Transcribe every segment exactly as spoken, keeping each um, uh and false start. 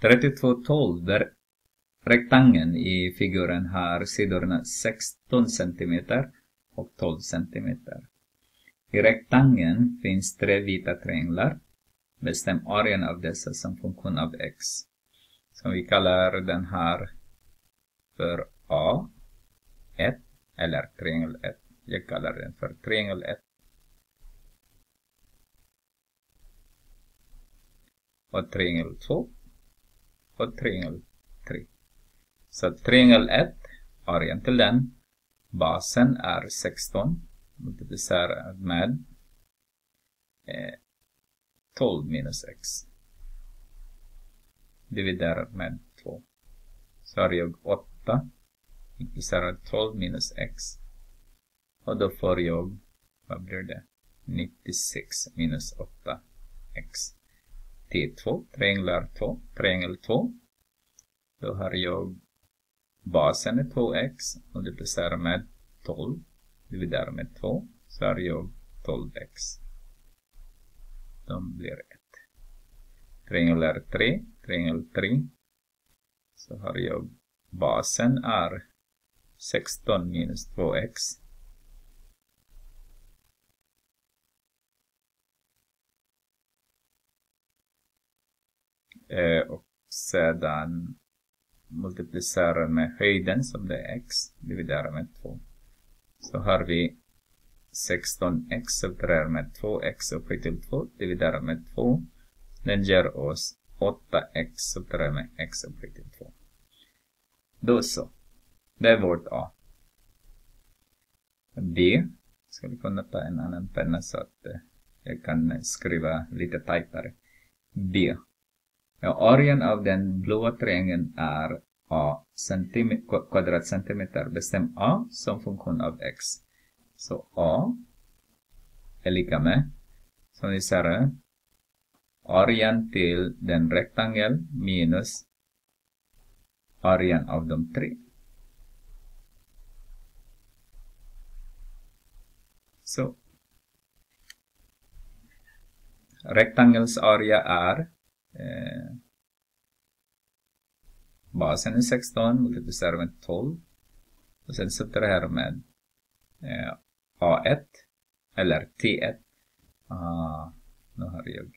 trettiotvå tolv, där rektangeln i figuren har sidorna sexton centimeter och tolv centimeter. I rektangeln finns tre vita trianglar. Bestäm arean av dessa som funktion av x. Så vi kallar den här för A ett eller triangel ett. Jag kallar den för triangel ett. Och triangel två och triangel tre. Så triangel ett, arean till den, basen är sexton, multiplicerat med eh, tolv minus x. Dividerat med två. Så har jag åtta, multiplicerat tolv minus x. Och då får jag, vad blir det? nittiosex minus åtta x. T två, trianglar två, triangel två. Då har jag basen är två x, multiplicerar med tolv, dividerar med två, så har jag tolv x. De blir ett. Triangel är tre, triangel tre, så har jag basen är sexton minus två x. Eh, och sedan multiplicerar med höjden som det är x, dividerar med två. Så har vi sexton x subtraherar med två x upphöjt till två, dividerar med två. Den ger oss åtta x subtraherar med x upphöjt till två. Då så. Det är vårt A. B. Ska vi kunna ta en annan penna så att eh, jag kan skriva lite tajtare. B. Ja, arean av den blåa triangeln är A centimeter, kvadratcentimeter. Bestäm A som funktion av x. Så A är lika med, som ni ser, arean till den rektangel minus arean av de tre. Så rektangels area är eh, basen är sexton, multiplicerar med tolv. Och sen subtraherar med eh, A ett eller T ett. Ah, nu har jag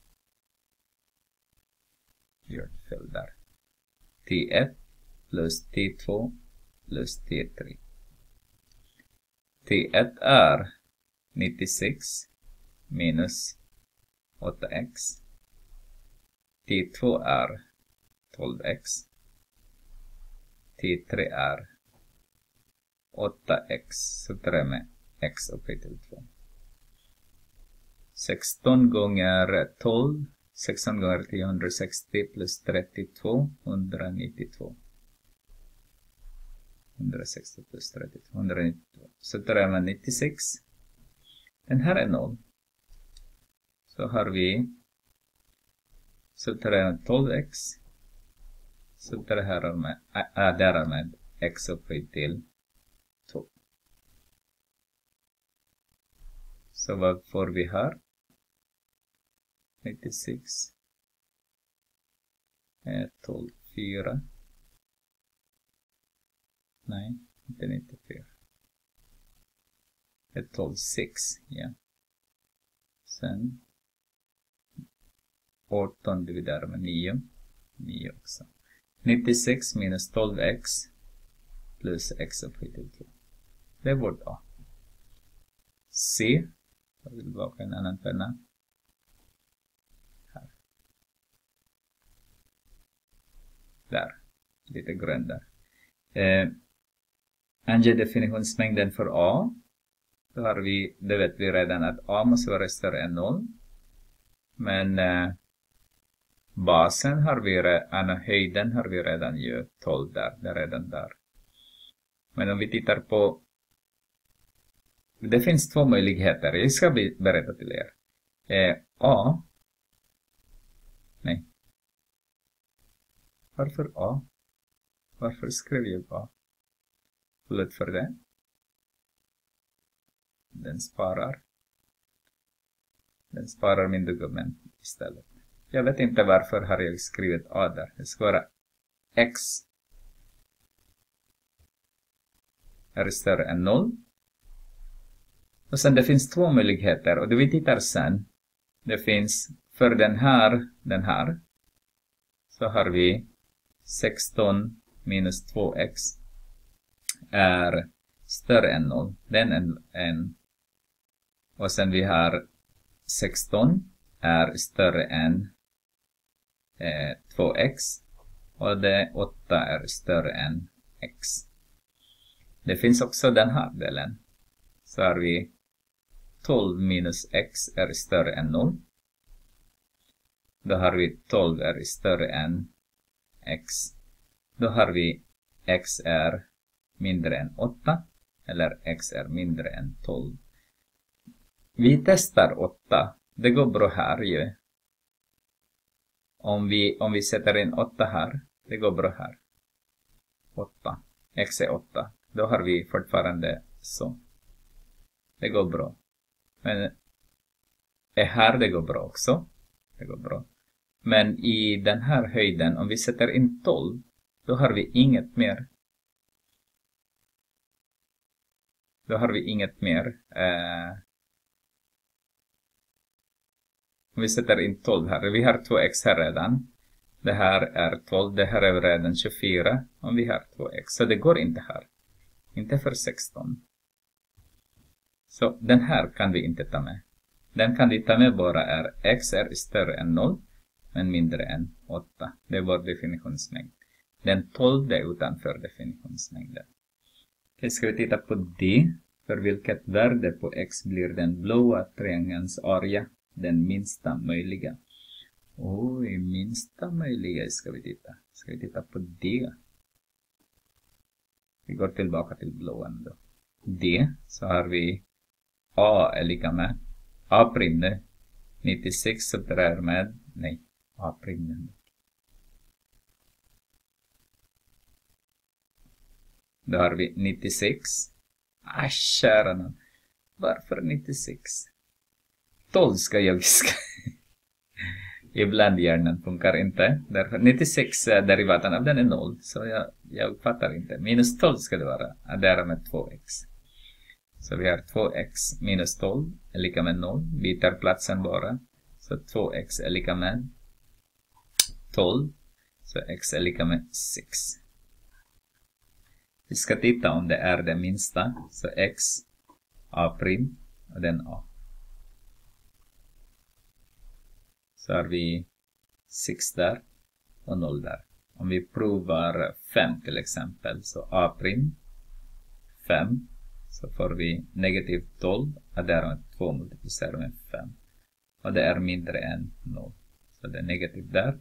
gjort fel där. T ett plus T två plus T tre. T ett är nittiosex minus åtta x. T två är tolv x. T tre är åtta x. Så tre med x upphöjt till två. sexton gånger tolv. sexton gånger tiohundrasextio plus trettiotvå. hundranittiotvå. hundrasextio plus trettiotvå. hundranittiotvå. Så tre med nittiosex. Den här är noll. Så har vi subtraherar med tolv x. Subtraherar med, adderar med x upphöjt till två. Så vad får vi här? nittiosex. tolv, fyra. Nej, inte nittiofyra. tolv, sex. Ja. Sen arton dividerar med nio. nio också. nittiosex minus tolv x plus x upphöjt till två. Det är vårt A. C. Jag vill baka en annan penna. Här. Där. Lite grön där. Eh, ange definitionsmängden för A. Då har vi, det vet vi redan att A måste vara större än noll. Men eh, basen har vi redan, höjden har vi redan ju tolv där, det är redan där. Men om vi tittar på, det finns två möjligheter, jag ska berätta till er. Eh, A, nej. Varför A? Varför skrev jag A? Förlåt för det. Den sparar. Den sparar min dokument istället. Jag vet inte varför har jag skrivit A där. Det ska vara x är större än noll. Och sen det finns två möjligheter. Och det vi tittar sen. Det finns för den här, den här. Så har vi sexton minus två x är större än noll. Den är en. Och sen vi har sexton är större än eh, två x. Och det åtta är större än x. Det finns också den här delen. Så har vi tolv minus x är större än noll. Då har vi tolv är större än x. Då har vi x är mindre än åtta. Eller x är mindre än tolv. Vi testar åtta. Det går bra här ju. Om vi, om vi sätter in åtta här. Det går bra här. åtta. X är åtta. Då har vi fortfarande så. Det går bra. Men är här det går bra också. Det går bra. Men i den här höjden, om vi sätter in tolv, då har vi inget mer. Då har vi inget mer. Eh, om vi sätter in tolv här. Vi har två x här redan. Det här är tolv. Det här är redan tjugofyra. Om vi har två x. Så det går inte här. Inte för sexton. Så den här kan vi inte ta med. Den kan vi ta med bara är x är större än noll. Men mindre än åtta. Det är vår definitionsmängd. Den tolv är utanför definitionsmängden. Okej, ska vi titta på D. För vilket värde på x blir den blåa triangelns area den minsta möjliga? Oj, minsta möjliga ska vi titta. Ska vi titta på D. Vi går tillbaka till blåan då. D, så har vi A är lika med A prim nu. nittiosex subtraherar med, nej, A prim nu. Då har vi nittiosex. Ah, kära någon. Varför nittiosex? tolv ska jag viska. Ibland hjärnan funkar inte. Därför nittiosex derivaten av den är noll. Så jag, jag fattar inte. Minus tolv ska det vara. Addera med två x. Så vi har två x minus tolv är lika med noll. Byter platsen bara. Så två x är lika med tolv. Så x är lika med sex. Vi ska titta om det är det minsta. Så x, a prim och den a. Så har vi sex där och noll där. Om vi provar fem till exempel. Så a prim fem. Så får vi negativ tolv. Addera med två multiplicerar med fem. Och det är mindre än noll. Så det är negativ där.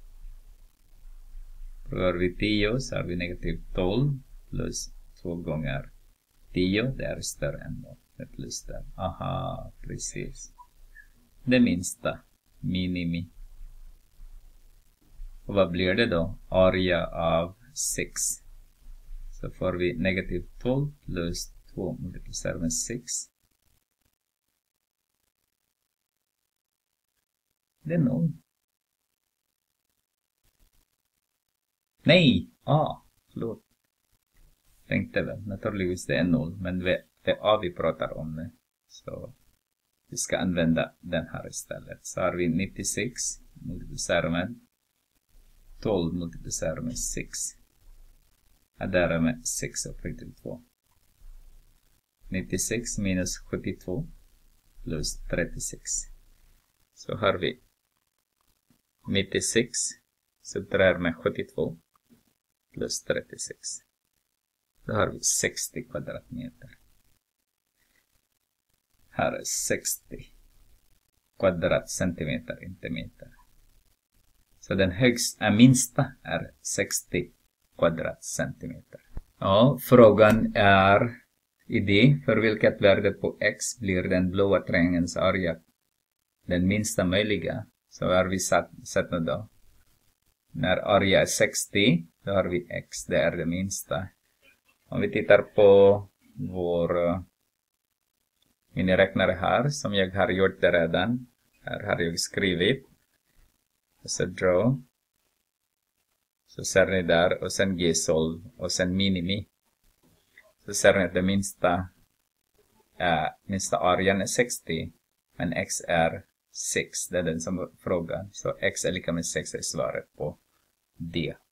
Provar vi tio så har vi negativ tolv. Plus två gånger tio. Det är större än noll. Det är plus där. Aha, precis. Det minsta. Minimi. Och vad blir det då? Area av sex. Så får vi negativ tolv plus två multiplicerar med sex. Det är noll. Nej! A. Förlåt. Tänkte väl. Naturligtvis det är noll. Men det är A vi pratar om nu. Så vi ska använda den här istället. Så har vi nittiosex multiplicerar med tolv multiplicerar med sex. Addera med sex och sjuttiotvå. nittiosex minus sjuttiotvå plus trettiosex. Så har vi nittiosex subtraherar med sjuttiotvå plus trettiosex. Då har vi sextio kvadratmeter. Här är sextio kvadratcentimeter, inte meter. Så den högsta, äh, minsta är sextio kvadratcentimeter. Ja, frågan är i det, för vilket värde på x blir den blåa triangelns area den minsta möjliga. Så har vi satt, satt nu då. När area är sextio, då har vi x, det är det minsta. Om vi tittar på vår uh, miniräknare här, som jag har gjort det redan. Här har jag skrivit. Så draw. Så ser ni där och sen gsolve och sen minimi. Så ser ni att det minsta, äh, minsta arean är sextio. Men x är sex. Det är den som frågar. Så x är lika med sex är svaret på D.